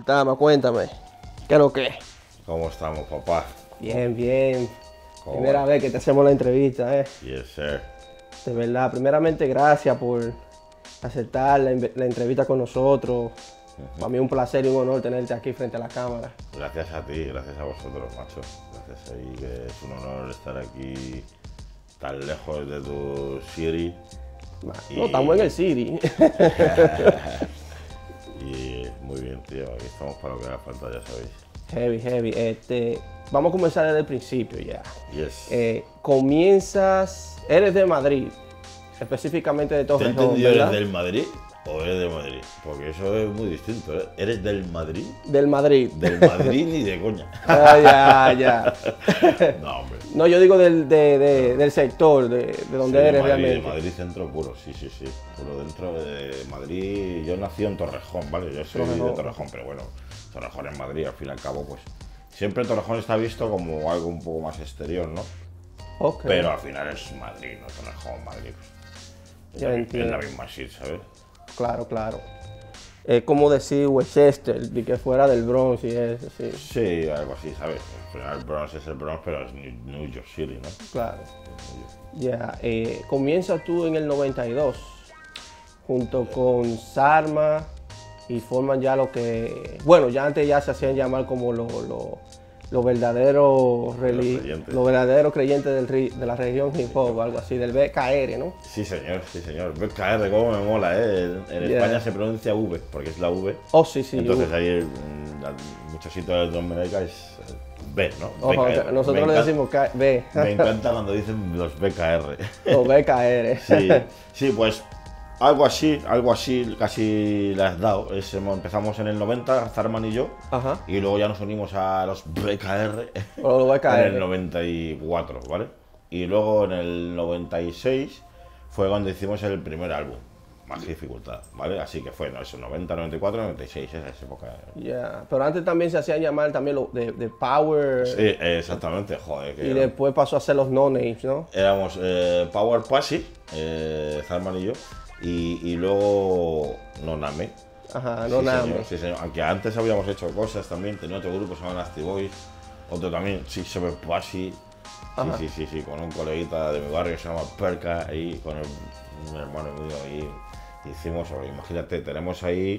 Tama, cuéntame. ¿Qué es lo que es? ¿Cómo estamos, papá? Bien, bien. ¿Cómo Primera va? vez que te hacemos la entrevista, Yes, sir. De verdad, primeramente gracias por aceptar la entrevista con nosotros. Para mí es un placer y un honor tenerte aquí frente a la cámara. Gracias a ti, gracias a vosotros, macho. Gracias a ti, que es un honor estar aquí tan lejos de tu city. No, estamos en el City. Y muy bien, tío. Aquí estamos para lo que haga falta, ya sabéis. Heavy, heavy. Vamos a comenzar desde el principio ya. Yes. Comienzas, eres de Madrid, específicamente de ¿Te he Torrejón, entendido? ¿verdad? ¿Eres del Madrid o eres de Madrid? Porque eso es muy distinto, ¿eh? ¿Eres del Madrid? Del Madrid. Del Madrid ni de coña. Ah, ya. No, hombre. No, yo digo del sector, de donde Sí, eres Madrid, realmente. Madrid centro puro, sí. Puro dentro de Madrid. Yo nací en Torrejón, ¿vale? Yo soy Torrejón. de Torrejón, pero bueno, Torrejón en Madrid, al fin y al cabo, pues. Siempre Torrejón está visto como algo un poco más exterior, ¿no? Ok. Pero al final es Madrid, no Torrejón, Madrid. Ya Es entiendo. la misma shit, ¿sabes? Claro, claro. Es como decir Westchester, de que fuera del Bronx y eso, sí. Sí, algo así, ¿sabes? Al final el Bronx es el Bronx, pero es New York City, ¿no? Claro. Ya. Comienzas tú en el 92, junto con Sarma, y forman ya lo que... Bueno, ya antes ya se hacían llamar como los verdaderos creyentes. los verdaderos creyentes de la región hip hop, algo así, del BKR, ¿no? Sí, señor, sí, señor. BKR, cómo me mola, ¿eh? En Yeah. España se pronuncia V, porque es la V. Oh, sí, sí. Entonces ahí en muchos sitios de América es B, ¿no? Ojo, BKR. nosotros Me le encanta- decimos B, Me encanta cuando dicen los BKR. o BKR. Sí, pues algo así, casi le has dado. Empezamos en el 90, Zarman y yo, Ajá. y luego ya nos unimos a los BKR O los en el BKR. 94, ¿vale? Y luego en el 96 fue cuando hicimos el primer álbum, Más Dificultad, ¿vale? Así que fue, no, eso, 90, 94, 96, esa época. Ya, pero antes también se hacían llamar también de Power, Sí, exactamente, joder. Que y después pasó a ser los No Names, ¿no? éramos Power Passy, Zarman y yo, y luego Noname. Ajá, Sí, No Names. señor, sí, señor. Aunque antes habíamos hecho cosas también, tenía otro grupo que se llama Nasty Boys, otro también, Six Seven Passy. Ajá. Sí, con un coleguita de mi barrio que se llama Perca, ahí con un hermano mío ahí hicimos, imagínate, tenemos ahí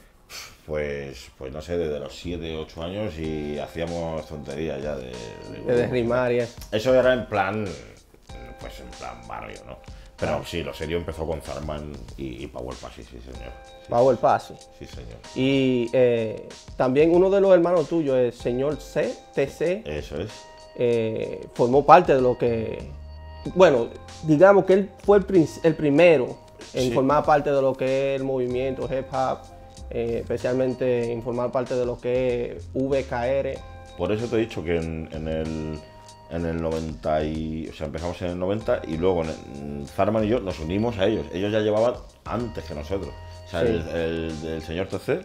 pues no sé, desde los 7, 8 años y hacíamos tonterías ya De rimar y eso. Eso era en plan, pues en plan barrio, ¿no? Pero sí, lo serio empezó con Zarman y Power Passy, sí señor. Power Pass. Sí señor. Y también uno de los hermanos tuyos, el señor TC, Eso es. formó parte de lo que... Bueno, digamos que él fue el primero en Sí. formar parte de lo que es el movimiento hip hop, especialmente en formar parte de lo que es VKR. Por eso te he dicho que en el 90 o sea, empezamos en el 90 y luego en Zarman y yo nos unimos a ellos. Ellos ya llevaban antes que nosotros. O sea, Sí. el señor TC,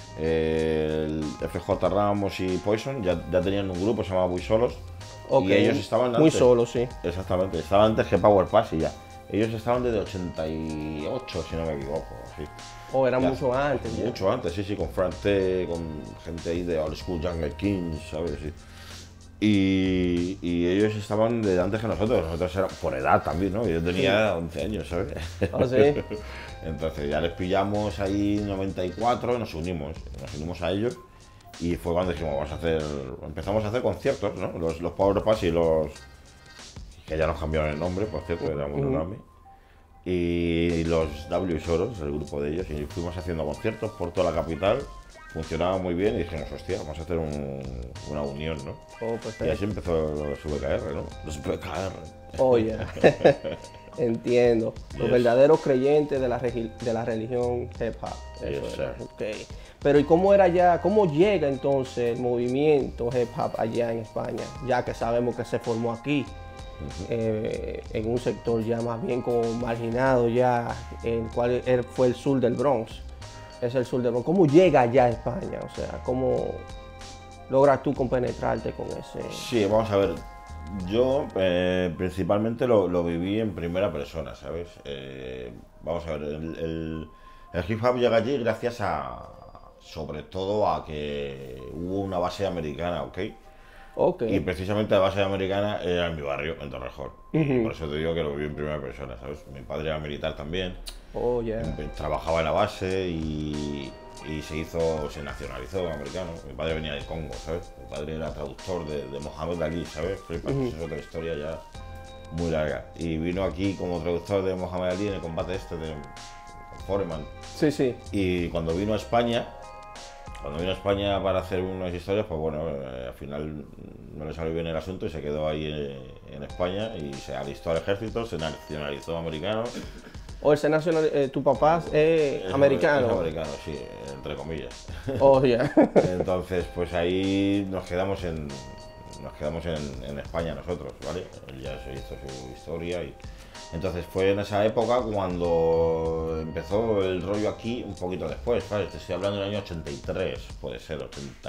el FJ Ramos y Poison ya tenían un grupo, se llamaba Muy Solos. Ok, Y ellos estaban muy antes. solos, sí. Exactamente, estaban antes que Power Pass y ya. Ellos estaban desde 88, si no me equivoco. Sí. O era Ya. mucho antes. ya. Mucho antes, sí, con Frank T, con gente ahí de Old School Jungle Kings, ¿sabes? Sí. Y ellos estaban desde antes que nosotros eran por edad también, ¿no? Yo tenía 11 años, ¿sabes? ¿Ah, sí? Entonces ya les pillamos ahí en 94, nos unimos a ellos y fue cuando dijimos, empezamos a hacer conciertos, ¿no? Los Power Pass y los, que ya nos cambiaron el nombre, por cierto, éramos Noname. Y los W Soros, el grupo de ellos, y fuimos haciendo conciertos por toda la capital, funcionaba muy bien y dijimos, hostia, vamos a hacer una unión, ¿no? Oh, Y perfecto. así empezó los VKR, ¿no? Los VKR. Oh, ya. Entiendo. Los Yes. verdaderos creyentes de la religión hip hop. Eso Yes, era. sir. Ok. Pero ¿y cómo llega entonces el movimiento hip hop allá en España? Ya que sabemos que se formó aquí, en un sector ya más bien como marginado ya, el cual fue el sur del Bronx. Es el sur del Bronx. ¿Cómo llega allá a España? O sea, ¿cómo logras tú compenetrarte con ese? Sí, vamos a ver. Yo principalmente lo viví en primera persona, ¿sabes? Vamos a ver, el hip hop llega allí gracias a sobre todo a que hubo una base americana, ¿ok? Ok. Y precisamente la base americana era en mi barrio, en Torrejón. Y por eso te digo que lo vi en primera persona, ¿sabes? Mi padre era militar también, Oh, yeah. trabajaba en la base y se nacionalizó americano. Mi padre venía de Congo, ¿sabes? Mi padre era traductor de Mohamed Ali, ¿sabes? Flipas, es otra historia ya muy larga. Y vino aquí como traductor de Mohamed Ali en el combate este de Foreman. Sí, sí. Y cuando vino a España para hacer unas historias, pues bueno, al final no le salió bien el asunto y se quedó ahí en España y se alistó al ejército, se nacionalizó americano. O ese nacional, tu papá es americano. Es americano, sí, entre comillas. Oh, yeah. Entonces, pues ahí nos quedamos en España nosotros, ¿vale? Él ya se hizo su historia y... Entonces fue en esa época cuando empezó el rollo aquí, un poquito después, ¿sabes? Te estoy hablando del año 83, puede ser,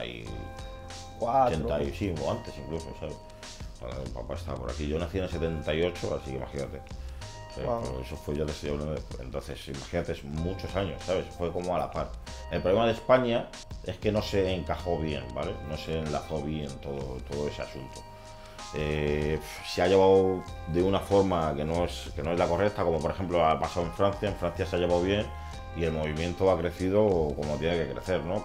80 y sí, o antes incluso, ¿sabes? Cuando mi papá estaba por aquí. Yo nací en el 78, así que imagínate. Wow. Eso fue, ya te estoy hablando de... Entonces, imagínate, es muchos años, ¿sabes? Fue como a la par. El problema de España es que no se encajó bien, ¿vale? No se enlazó bien todo ese asunto. Se ha llevado de una forma que no es la correcta, como por ejemplo ha pasado en Francia se ha llevado bien y el movimiento ha crecido como tiene que crecer, ¿no?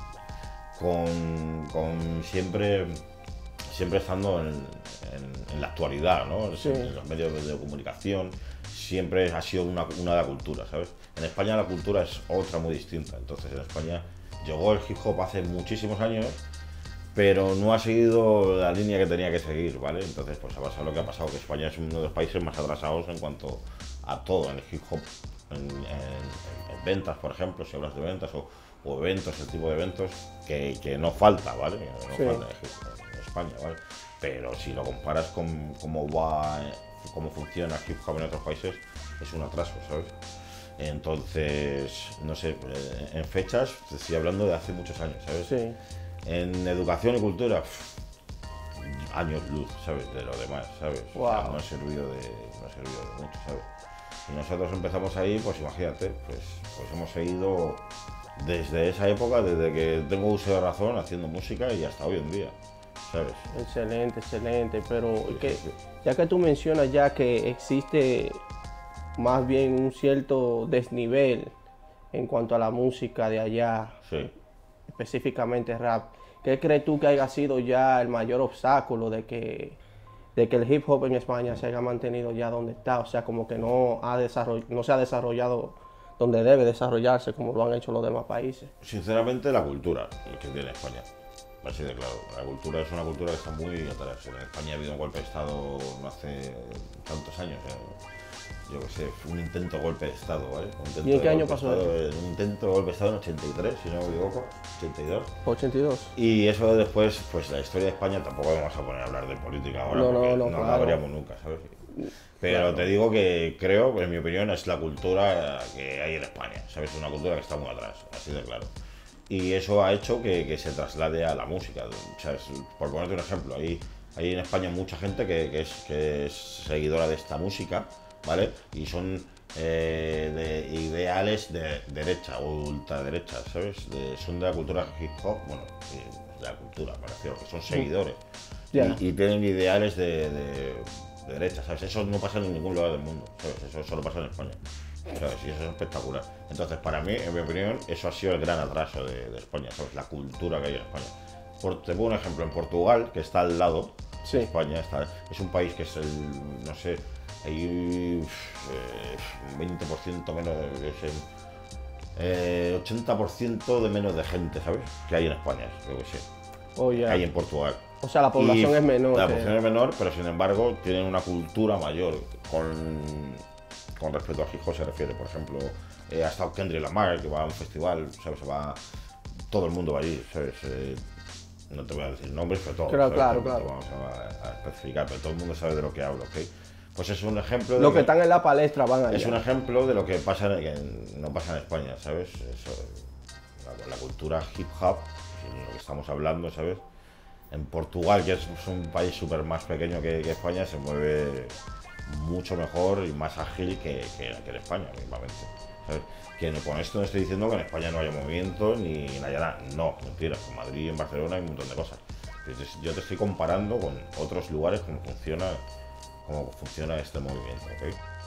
Con siempre estando en la actualidad, ¿no? Sí. En los medios de comunicación siempre ha sido una de la cultura, ¿sabes? En España la cultura es otra muy distinta, entonces en España llegó el hip hop hace muchísimos años, pero no ha seguido la línea que tenía que seguir, ¿vale? Entonces, pues ha pasado lo que ha pasado, que España es uno de los países más atrasados en cuanto a todo, en el hip hop, en ventas, por ejemplo, si hablas de ventas o eventos, el tipo de eventos, que no falta, ¿vale? No falta en España, ¿vale? Pero si lo comparas con cómo funciona el hip hop en otros países, es un atraso, ¿sabes? Entonces, no sé, en fechas, te estoy hablando de hace muchos años, ¿sabes? Sí. En educación y cultura, años luz, ¿sabes? De lo demás, ¿sabes? Wow. O sea, no ha servido de mucho, ¿sabes? Y nosotros empezamos ahí, pues imagínate, pues hemos seguido desde esa época, desde que tengo uso de razón, haciendo música y hasta hoy en día, ¿sabes? Excelente, excelente, pero ya que tú mencionas ya que existe más bien un cierto desnivel en cuanto a la música de allá, sí. Específicamente rap, ¿qué crees tú que haya sido ya el mayor obstáculo de que el hip hop en España se haya mantenido ya donde está? O sea, como que no se ha desarrollado donde debe desarrollarse como lo han hecho los demás países. Sinceramente, la cultura que tiene España. Así de claro, la cultura es una cultura que está muy atrás. En España ha habido un golpe de Estado no hace tantos años. Yo qué sé, fue un intento de golpe de Estado, ¿vale? ¿Y en qué año pasó eso? Un intento de golpe de Estado en 83, si no me equivoco, 82. 82. Y eso después, pues la historia de España, tampoco vamos a poner a hablar de política ahora, porque no claro. la habríamos nunca, ¿sabes? Pero claro, te digo que creo, en mi opinión, es la cultura que hay en España, ¿sabes? Es una cultura que está muy atrás, así de claro. Y eso ha hecho que se traslade a la música, ¿sabes? Por ponerte un ejemplo, hay en España mucha gente que es seguidora de esta música, ¿vale? Y son de ideales de derecha o ultraderecha, ¿sabes? Son de la cultura hip hop, bueno, de la cultura, me refiero, que son seguidores. Yeah. Y tienen ideales de derecha, ¿sabes? Eso no pasa en ningún lugar del mundo, ¿sabes? Eso solo pasa en España, ¿sabes? Y eso es espectacular. Entonces, para mí, en mi opinión, eso ha sido el gran atraso de España, ¿sabes? La cultura que hay en España. Te pongo un ejemplo, en Portugal, que está al lado de España, es un país que es no sé, hay un 20% menos, 80% de menos de gente, ¿sabes? Que hay en España, yo que sé. Oh, yeah. Hay en Portugal. O sea, la población es menor. La población es menor, pero sin embargo tienen una cultura mayor con respecto al hip hop se refiere. Por ejemplo, ha estado Kendrick Lamar, que va a un festival, ¿sabes? Todo el mundo va allí, ¿sabes? No te voy a decir nombres, pero todo. Claro. Vamos a especificar, pero todo el mundo sabe de lo que hablo, ¿ok? Pues es un ejemplo de los que están en la palestra van allá. Es un ejemplo de lo que no pasa en España, ¿sabes? La cultura hip hop, de lo que estamos hablando, ¿sabes? En Portugal, que es un país súper más pequeño que España, se mueve mucho mejor y más ágil que en España, mismamente. ¿Sabes? Que con esto no estoy diciendo que en España no haya movimiento ni nada, no, mentira, en Madrid y en Barcelona hay un montón de cosas. Entonces, yo te estoy comparando con otros lugares cómo funciona este movimiento, ¿ok?